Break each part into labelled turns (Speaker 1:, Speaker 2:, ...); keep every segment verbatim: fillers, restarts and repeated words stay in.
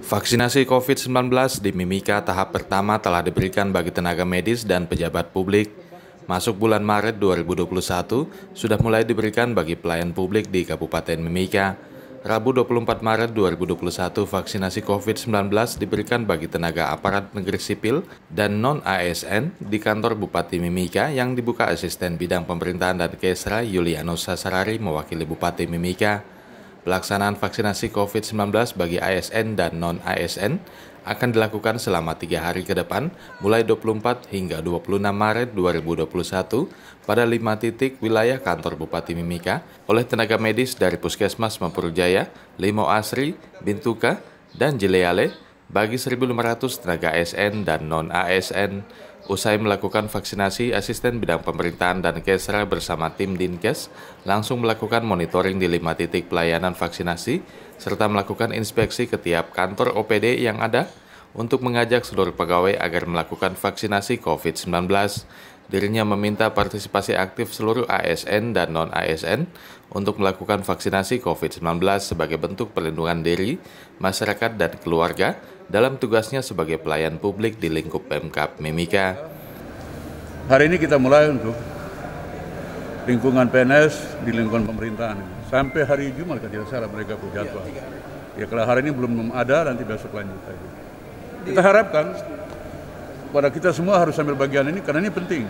Speaker 1: Vaksinasi covid sembilan belas di Mimika tahap pertama telah diberikan bagi tenaga medis dan pejabat publik. Masuk bulan Maret dua ribu dua puluh satu, sudah mulai diberikan bagi pelayan publik di Kabupaten Mimika. Rabu dua puluh empat Maret dua ribu dua puluh satu, vaksinasi covid sembilan belas diberikan bagi tenaga aparat negeri sipil dan non-A S N di kantor Bupati Mimika yang dibuka Asisten Bidang Pemerintahan dan Kesra Yulianus Sasarari mewakili Bupati Mimika. Pelaksanaan vaksinasi covid sembilan belas bagi A S N dan non-A S N akan dilakukan selama tiga hari ke depan, mulai dua puluh empat hingga dua puluh enam Maret dua ribu dua puluh satu pada lima titik wilayah kantor Bupati Mimika oleh tenaga medis dari Puskesmas Mempurujaya, Limau Asri, Bintuka, dan Jileale bagi seribu lima ratus tenaga A S N dan non-A S N. Usai melakukan vaksinasi, Asisten Bidang Pemerintahan dan Kesra bersama tim Dinkes langsung melakukan monitoring di lima titik pelayanan vaksinasi serta melakukan inspeksi ke tiap kantor O P D yang ada untuk mengajak seluruh pegawai agar melakukan vaksinasi covid sembilan belas. Dirinya meminta partisipasi aktif seluruh A S N dan non-A S N untuk melakukan vaksinasi covid sembilan belas sebagai bentuk perlindungan diri, masyarakat, dan keluarga dalam tugasnya sebagai pelayan publik di lingkup Pemkab Mimika.
Speaker 2: Hari ini kita mulai untuk lingkungan P N S di lingkungan pemerintahan. Sampai hari Jumat kalau tidak salah mereka berjadwal. Ya kalau hari ini belum ada, nanti besok lanjut lagi. Kita harapkan pada kita semua harus ambil bagian ini karena ini penting.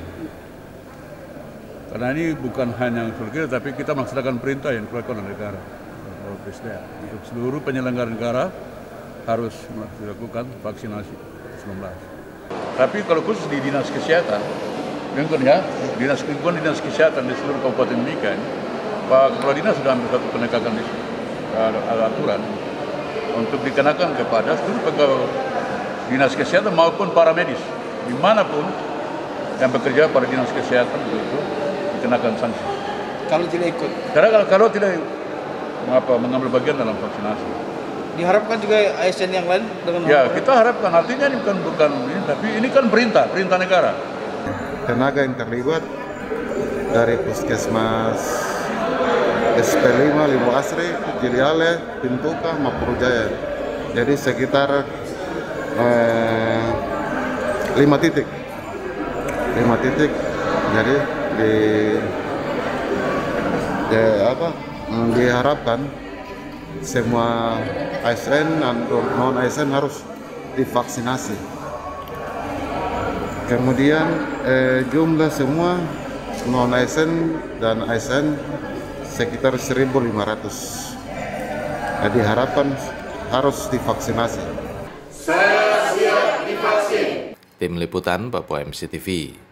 Speaker 2: Karena ini bukan hanya untuk kita, tapi kita melaksanakan perintah yang dikeluarkan oleh negara. Untuk seluruh penyelenggara negara harus dilakukan vaksinasi covid sembilan belas. Tapi kalau khusus di dinas kesehatan, lingkungannya, dinas lingkungan dinas kesehatan di seluruh Kabupaten Mimika, Pak Kepala Dinas sudah ambil satu penegakan di uh, aturan untuk dikenakan kepada seluruh pegawai dinas kesehatan maupun para medis dimanapun yang bekerja pada dinas kesehatan itu dikenakan sanksi.
Speaker 3: Kalau tidak ikut?
Speaker 2: Karena kalau, kalau tidak mengapa mengambil bagian dalam vaksinasi.
Speaker 3: Diharapkan juga A S N yang lain dengan
Speaker 2: ya kita harapkan, artinya ini bukan bukan ini, tapi ini kan perintah perintah negara.
Speaker 4: Tenaga yang terlibat dari Puskesmas S P lima, Limau Asri, Jileale, Bintuka, Mempurujaya. Jadi sekitar eh, lima titik, lima titik. Jadi di, di apa? Diharapkan semua A S N dan non-A S N harus divaksinasi. Kemudian eh, jumlah semua non-A S N dan A S N sekitar seribu lima ratus. Nah, diharapkan harus divaksinasi.
Speaker 1: Saya siap divaksin. Tim Liputan Papua M C T V.